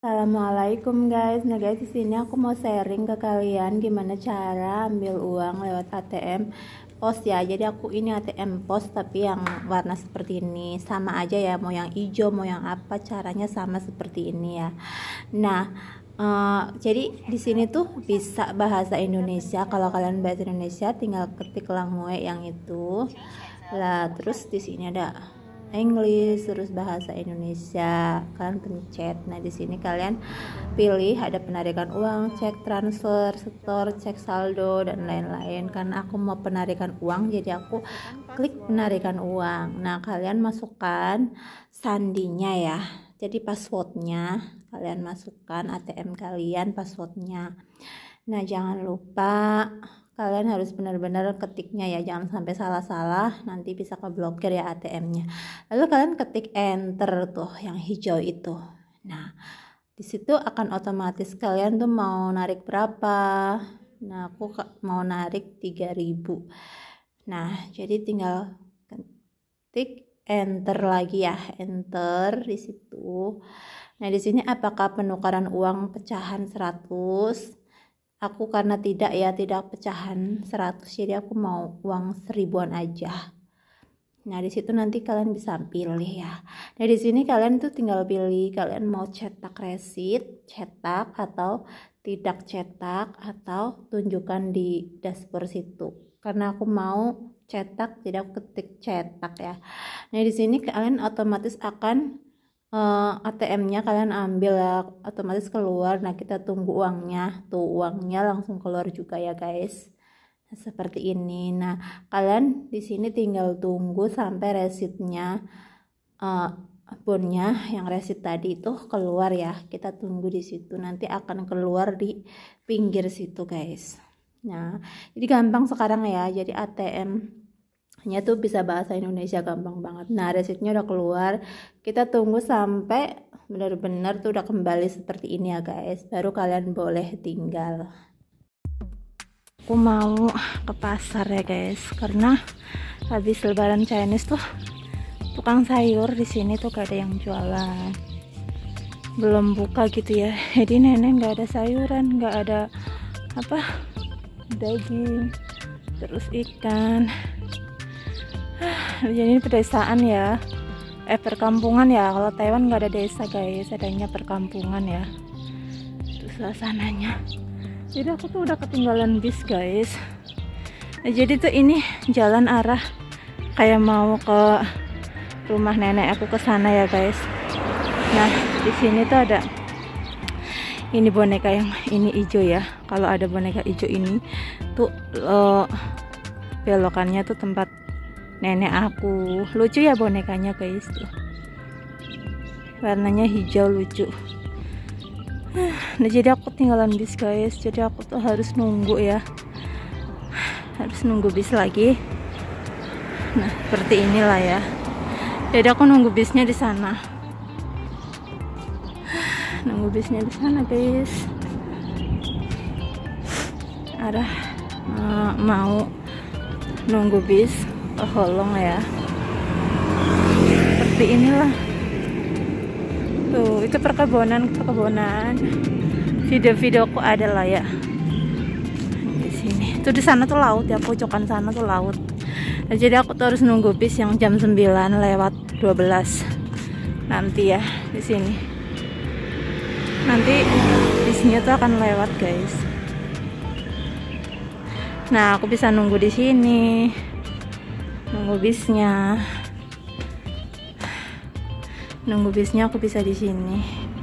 Assalamualaikum guys. Nah guys, di sini aku mau sharing ke kalian gimana cara ambil uang lewat ATM pos ya. Jadi aku ini ATM pos tapi yang warna seperti ini. Sama aja ya, mau yang hijau mau yang apa, caranya sama seperti ini ya. Nah, jadi di sini tuh bisa bahasa Indonesia. Kalau kalian bahasa Indonesia tinggal ketik langue yang itu. Lah, terus di sini ada English, terus bahasa Indonesia, kalian pencet. Nah di sini kalian pilih ada penarikan uang, cek transfer, setor, cek saldo dan lain-lain. Karena aku mau penarikan uang, jadi aku klik penarikan uang. Nah kalian masukkan sandinya ya, jadi passwordnya kalian masukkan, ATM kalian passwordnya. Nah jangan lupa kalian harus benar-benar ketiknya ya, jangan sampai salah-salah, nanti bisa keblokir ya ATM-nya. Lalu kalian ketik enter tuh yang hijau itu. Nah, di situ akan otomatis kalian tuh mau narik berapa. Nah, aku mau narik 3.000. Nah, jadi tinggal ketik enter lagi ya, enter di situ. Nah, di sini apakah penukaran uang pecahan 100? Aku karena tidak pecahan 100, jadi aku mau uang 1000-an aja. Nah di situ nanti kalian bisa pilih ya. Nah di sini kalian tuh tinggal pilih kalian mau cetak resit, cetak atau tidak cetak, atau tunjukkan di dashboard situ. Karena aku mau cetak, jadi aku ketik cetak ya. Nah di sini kalian otomatis akan ATM-nya kalian ambil ya, otomatis keluar. Nah kita tunggu uangnya, tuh uangnya langsung keluar juga ya guys. Nah, seperti ini. Nah kalian di sini tinggal tunggu sampai resitnya, bonnya yang resit tadi itu keluar ya. Kita tunggu di situ, nanti akan keluar di pinggir situ guys. Nah jadi gampang sekarang ya, jadi ATM nya tuh bisa bahasa Indonesia gampang banget. Nah resitnya udah keluar, kita tunggu sampai benar-benar tuh udah kembali seperti ini ya guys, baru kalian boleh tinggal. Aku mau ke pasar ya guys, karena habis lebaran Chinese tuh tukang sayur di sini tuh gak ada yang jualan, belum buka gitu ya. Jadi nenek nggak ada sayuran, nggak ada apa, daging, terus ikan. Jadi ini pedesaan ya, perkampungan ya. Kalau Taiwan nggak ada desa guys, adanya perkampungan ya. Itu suasananya. Jadi aku tuh udah ketinggalan bis guys. Nah, jadi tuh ini jalan arah kayak mau ke rumah nenek aku ke sana ya guys. Nah di sini tuh ada ini boneka yang ini hijau ya. Kalau ada boneka hijau ini tuh belokannya tuh tempat nenek aku. Lucu ya bonekanya guys tuh, warnanya hijau lucu. Nah jadi aku tinggalan bis guys, jadi aku tuh harus nunggu ya, harus nunggu bis lagi. Nah seperti inilah ya, jadi aku nunggu bisnya di sana, nunggu bisnya di sana guys. Arah mau nunggu bis ke Holong ya, seperti inilah tuh. Itu perkebunan video-videoku ada lah ya di sini. Tuh di sana tuh laut ya, pojokan sana tuh laut. Nah, jadi aku tuh harus nunggu bis yang jam 9 lewat 12 nanti ya. Di sini nanti bisnya tuh akan lewat guys. Nah aku bisa nunggu di sini, nunggu bisnya aku bisa di sini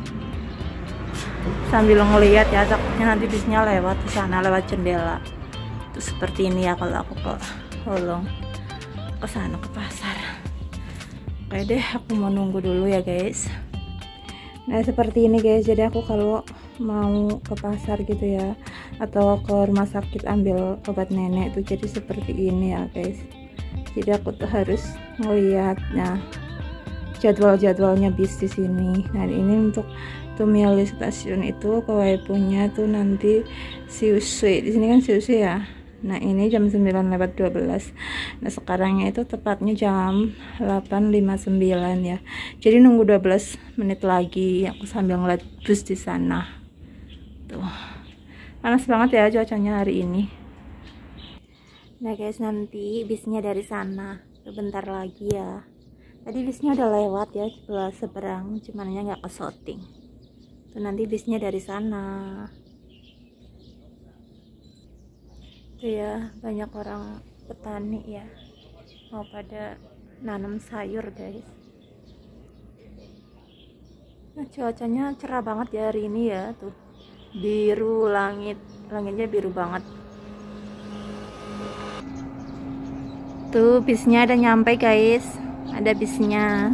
sambil ngeliat ya, takutnya nanti bisnya lewat di sana lewat jendela. Terus seperti ini ya kalau aku ke Holong, ke sana ke pasar. Oke deh, aku mau nunggu dulu ya guys. Nah seperti ini guys, jadi aku kalau mau ke pasar gitu ya, atau ke rumah sakit ambil obat nenek tuh jadi seperti ini ya guys. Jadi aku tuh harus ngelihatnya jadwalnya bis di sini. Nah ini untuk Tumiali stasiun itu ke Waipunya tuh nanti Siusui. Di sini kan Siusui ya. Nah ini jam 9:12. Nah sekarangnya itu tepatnya jam 8:59 ya. Jadi nunggu 12 menit lagi. Aku sambil ngeliat bus di sana. Tuh, panas banget ya cuacanya hari ini. Nah guys, nanti bisnya dari sana. Sebentar lagi ya. Tadi bisnya udah lewat ya seberang, cuman nggak ke syuting. Tuh nanti bisnya dari sana. Ya banyak orang petani ya mau pada nanam sayur guys. Nah cuacanya cerah banget ya hari ini ya, tuh biru langitnya biru banget. Tuh bisnya ada nyampe guys, ada bisnya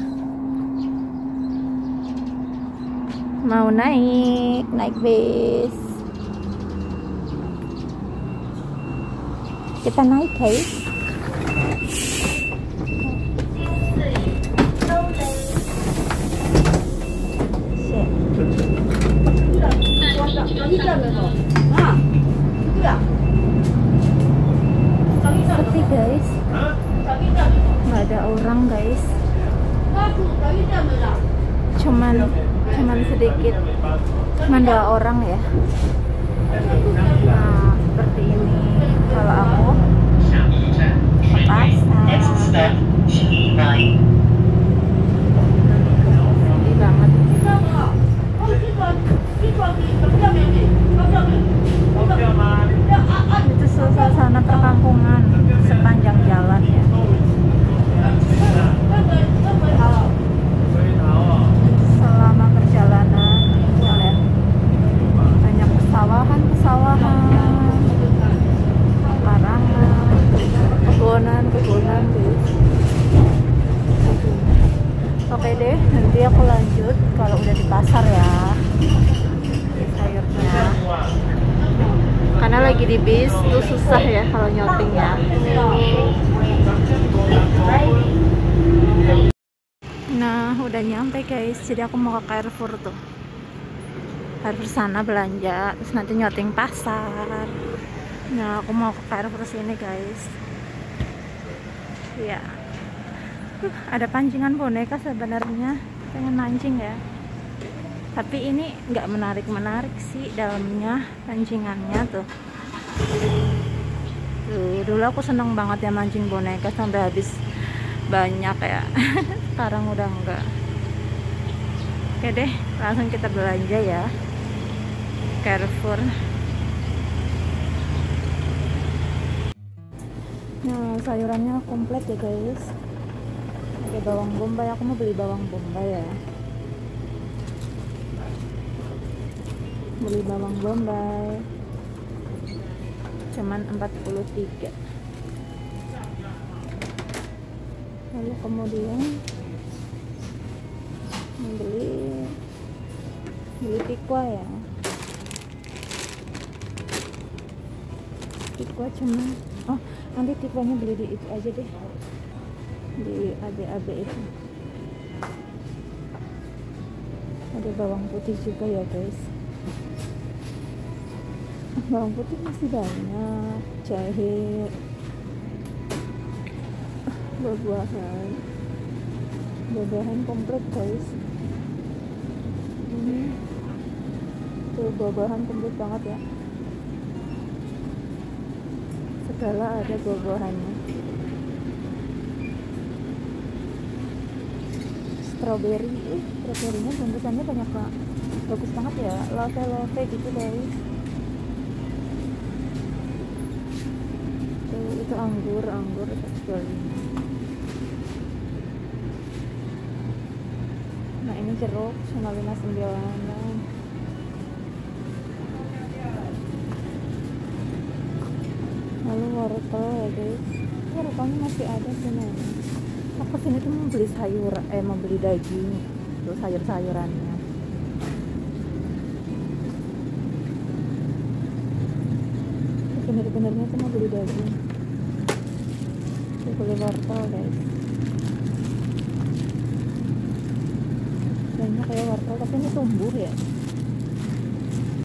mau naik bis. Kita naik guys. Sepi guys, nggak ada orang guys, cuman sedikit, cuman 2 orang ya. Nah seperti ini kalau aku ke pasar. Sedih banget. Itu suasana perkampungan sepanjang jalan ya. Selama perjalanan ya, banyak pesawahan, larangan, kebunan guys. Oke deh, nanti aku lanjut kalau udah di pasar ya, sayurnya. Karena lagi di bis tuh susah ya kalau nyoting ya. Nah udah nyampe guys, jadi aku mau ke Carrefour tuh. Carrefour sana belanja, terus nanti nyoting pasar. Nah aku mau ke Carrefour sini guys. Ya, ada pancingan boneka sebenarnya, pengen mancing ya. Tapi ini nggak menarik sih dalamnya, pancingannya tuh. Tuh dulu aku seneng banget ya mancing boneka sampai habis banyak ya. Sekarang udah enggak. Oke deh, langsung kita belanja ya. Carrefour. Nah sayurannya komplit ya guys. Ada bawang bombay, aku mau beli bawang bombay ya. Beli bawang bombay cuman 43. Lalu kemudian beli tikwa ya. Tikwa cuma nanti tikwanya beli di itu aja deh, di AB itu. Ada bawang putih juga ya guys. Bawang putih masih banyak, jahe, buah-buahan komplit guys. Ini tuh buah-buahan komplit banget ya, segala ada buah-buahannya. Stroberinya bungkusannya banyak banget, bagus banget ya, love gitu guys. Itu anggur 125. Nah ini jeruk cuma 59. Lalu wortel ya guys, wortelnya masih ada sih nih. Aku kesini tuh mau beli mau beli daging, tuh sayur-sayurannya. Bener-benernya tuh mau beli daging. Beli wortel guys, banyak kayak wortel tapi ini tumbuh ya.